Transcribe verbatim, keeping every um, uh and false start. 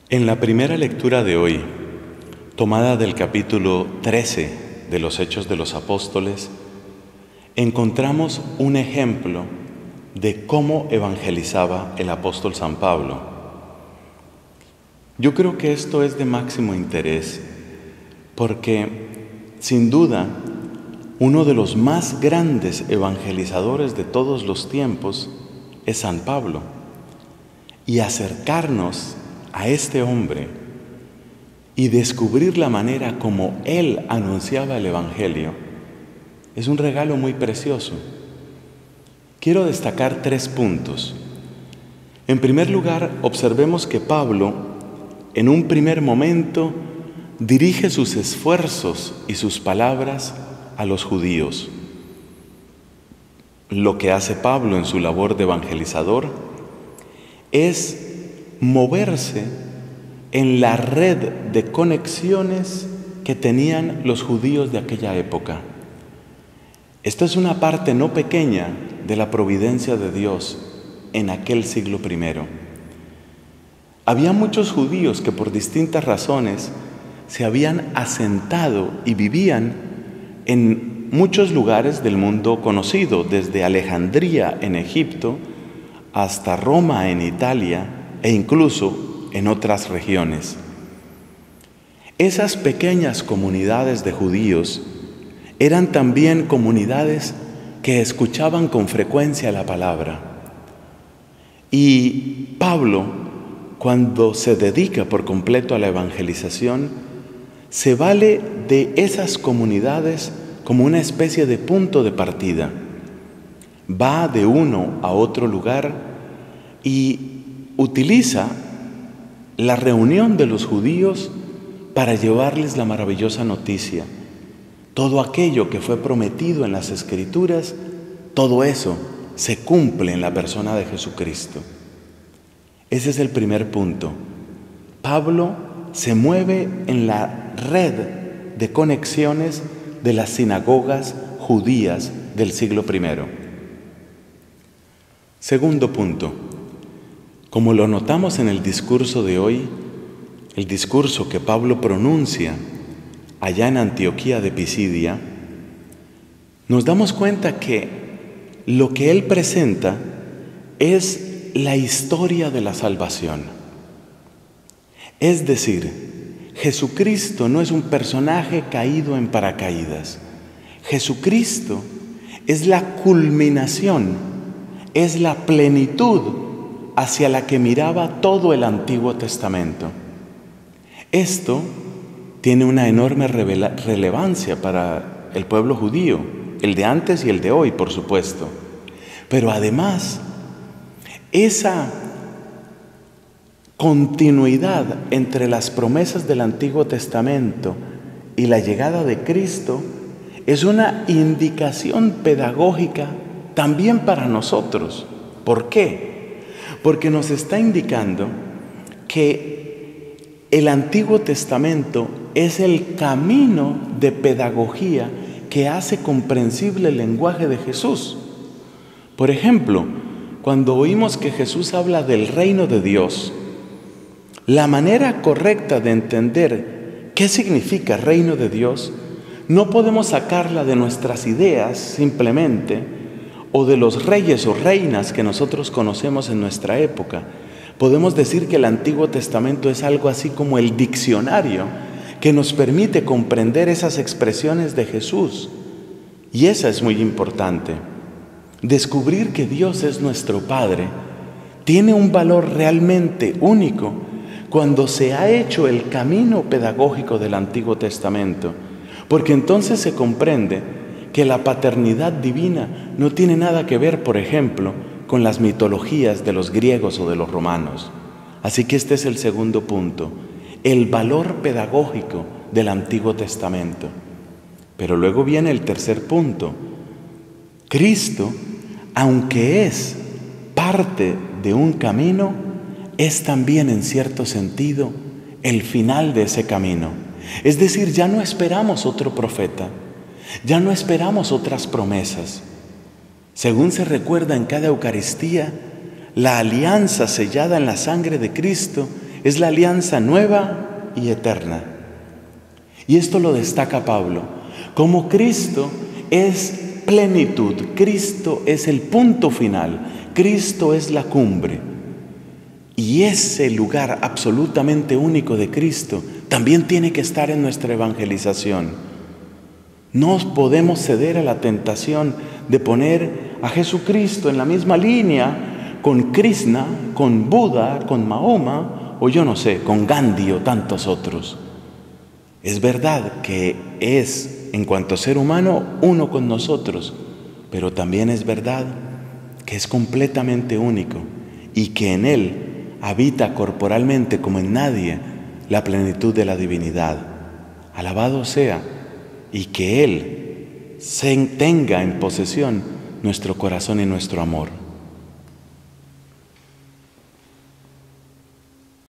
En la primera lectura de hoy, tomada del capítulo trece de los Hechos de los Apóstoles, encontramos un ejemplo de cómo evangelizaba el apóstol San Pablo. Yo creo que esto es de máximo interés porque, sin duda, uno de los más grandes evangelizadores de todos los tiempos es San Pablo. Y acercarnos a este hombre y descubrir la manera como él anunciaba el Evangelio es un regalo muy precioso. Quiero destacar tres puntos. En primer lugar, observemos que Pablo, en un primer momento, dirige sus esfuerzos y sus palabras a los judíos. Lo que hace Pablo en su labor de evangelizador es moverse en la red de conexiones que tenían los judíos de aquella época. Esto es una parte no pequeña de la providencia de Dios en aquel siglo primero. Había muchos judíos que por distintas razones se habían asentado y vivían en muchos lugares del mundo conocido, desde Alejandría en Egipto hasta Roma en Italia e incluso en otras regiones. Esas pequeñas comunidades de judíos eran también comunidades que escuchaban con frecuencia la palabra. Y Pablo, cuando se dedica por completo a la evangelización, se vale de esas comunidades como una especie de punto de partida. Va de uno a otro lugar y utiliza la reunión de los judíos para llevarles la maravillosa noticia. Todo aquello que fue prometido en las Escrituras, todo eso se cumple en la persona de Jesucristo. Ese es el primer punto. Pablo se mueve en la red de conexiones de las sinagogas judías del siglo primero. Segundo punto. Como lo notamos en el discurso de hoy, el discurso que Pablo pronuncia allá en Antioquía de Pisidia, nos damos cuenta que lo que él presenta es la historia de la salvación. Es decir, Jesucristo no es un personaje caído en paracaídas. Jesucristo es la culminación, es la plenitud hacia la que miraba todo el Antiguo Testamento. Esto tiene una enorme relevancia para el pueblo judío, el de antes y el de hoy, por supuesto. Pero además, esa continuidad entre las promesas del Antiguo Testamento y la llegada de Cristo es una indicación pedagógica también para nosotros. ¿Por qué? Porque nos está indicando que el Antiguo Testamento es el camino de pedagogía que hace comprensible el lenguaje de Jesús. Por ejemplo, cuando oímos que Jesús habla del reino de Dios, la manera correcta de entender qué significa reino de Dios no podemos sacarla de nuestras ideas simplemente, o de los reyes o reinas que nosotros conocemos en nuestra época. Podemos decir que el Antiguo Testamento es algo así como el diccionario que nos permite comprender esas expresiones de Jesús. Y esa es muy importante. Descubrir que Dios es nuestro Padre tiene un valor realmente único cuando se ha hecho el camino pedagógico del Antiguo Testamento, porque entonces se comprende que la paternidad divina no tiene nada que ver, por ejemplo, con las mitologías de los griegos o de los romanos. Así que este es el segundo punto, el valor pedagógico del Antiguo Testamento. Pero luego viene el tercer punto. Cristo, aunque es parte de un camino, es también en cierto sentido el final de ese camino. Es decir, ya no esperamos otro profeta. Ya no esperamos otras promesas. Según se recuerda en cada Eucaristía, la alianza sellada en la sangre de Cristo es la alianza nueva y eterna. Y esto lo destaca Pablo. Como Cristo es plenitud, Cristo es el punto final, Cristo es la cumbre. Y ese lugar absolutamente único de Cristo también tiene que estar en nuestra evangelización. No podemos ceder a la tentación de poner a Jesucristo en la misma línea con Krishna, con Buda, con Mahoma, o yo no sé, con Gandhi o tantos otros. Es verdad que es, en cuanto ser humano, uno con nosotros, pero también es verdad que es completamente único y que en Él habita corporalmente como en nadie la plenitud de la divinidad. Alabado sea, y que Él se tenga en posesión nuestro corazón y nuestro amor.